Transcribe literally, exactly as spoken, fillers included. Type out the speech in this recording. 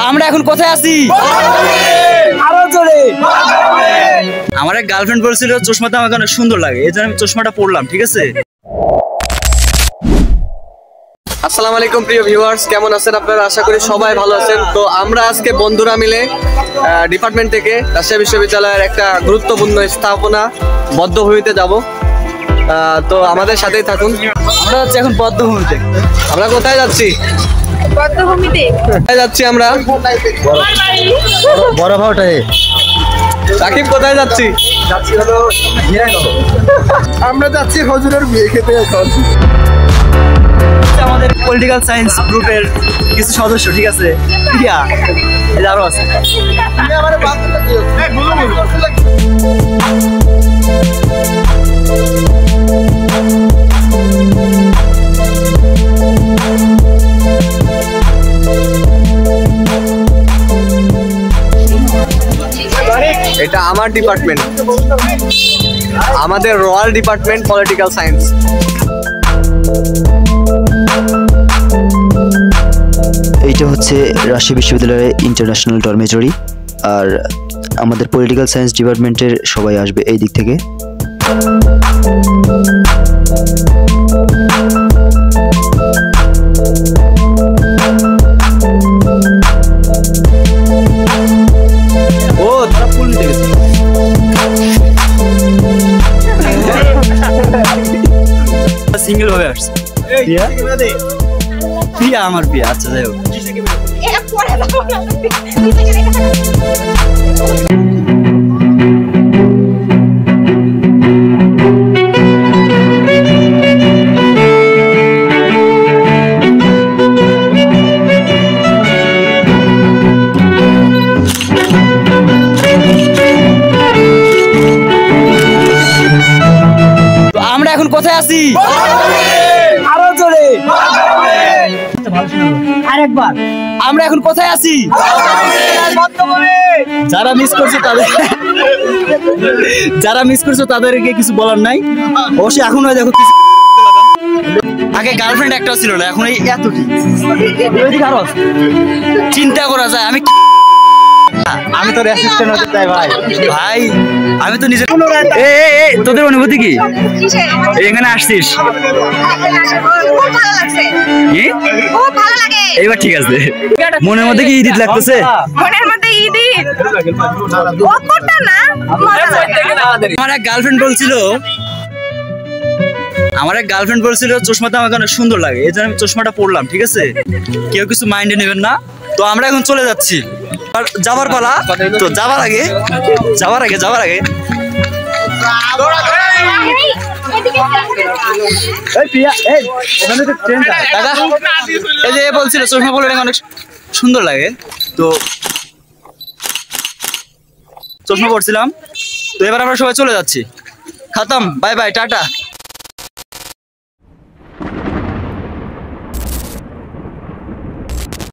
আমরা এখন কোথায় আছি? আরো জোরে। আমার এক গার্লফ্রেন্ড বলছিল চশমাটা আমাকে অনেক সুন্দর লাগে, এই জন্য আমি চশমাটা পরলাম। ঠিক আছে। আসসালামু আলাইকুম প্রিয় ভিউয়ার্স, কেমন আছেন আপনারা? আশা করি সবাই ভালো আছেন। তো আমরা আজকে বন্ধুরা মিলে ডিপার্টমেন্ট থেকে রাজশাহী বিশ্ববিদ্যালয়ের একটা গুরুত্বপূর্ণ স্থাপনা বদ্ধভূমিতে যাব। তো আমাদের সাথেই থাকুন। আমরা হচ্ছে এখন বদ্ধভূমিতে। আমরা কোথায় যাচ্ছি? বদ্ধভূমিতে কোথায় যাচ্ছি আমরা? বড় ভাওটায়। সাকিব কোথায় যাচ্ছি? যাচ্ছি হলো আমরা যাচ্ছি হজুরের বিয়ে খেতে এখন। আমাদের পলিটিক্যাল সায়েন্স গ্রুপের কিছু সদস্য। ঠিক আছে। প্রিয়া আরো আছে। এটা আমার ডিপার্টমেন্ট, আমাদের রয়্যাল ডিপার্টমেন্ট পলিটিক্যাল সায়েন্স। এইটা হচ্ছে রাজশাহী বিশ্ববিদ্যালয়ের ইন্টারন্যাশনাল ডরমেটরি, আর আমাদের পলিটিক্যাল সায়েন্স ডিপার্টমেন্টের সবাই আসবে এই দিক থেকে। ও তারা ফুল নিতে গেছে। সিঙ্গেল ভাবে আসছে। প্রিয়া আমার প্রিয়া। আচ্ছা যাই হোক। আমরা এখন কোথায় আছি? আরো জোরে। আরেকবার। আমরা এখন কোথায় আছি? যারা মিস করছে তাদের যারা মিস করছে তাদেরকে কিছু বলার নাই। অবশ্যই এখন দেখো আগে গার্লফ্রেন্ড একটাও ছিল না, এখন এই এত কি চিন্তা করা যায়। আমি আমি তোর অ্যাসিস্ট্যান্ট হতে চাই ভাই। ভাই আমি তো নিজে। এই তোদের অনুভূতি কি এখানে আসছিস? খুব ভালো লাগছে, খুব ভালো লাগে। এইবার ঠিক আছে। মনের মধ্যে কি ঈদ ঈদ লাগতেছে? মনের মধ্যে ঈদ ঈদ অতটা না, মজা লাগে। আমার এক গার্লফ্রেন্ড বলছিল আমার এক গার্লফ্রেন্ড বলছিল চশমাটা আমাকে অনেক সুন্দর লাগে, এই জন্য আমি চশমাটা পরলাম। ঠিক আছে। কেউ কিছু মাইন্ডে নেবেন না। তো আমরা এখন চলে যাচ্ছি। আর যাবার পালা। তো যাবার আগে যাবার আগে যাবার আগে এই যে বলছিল চশমা পরলে অনেক সুন্দর লাগে, তো চশমা পরছিলাম। তো এবার আমরা সবাই চলে যাচ্ছি। খতম, বাই বাই, টাটা।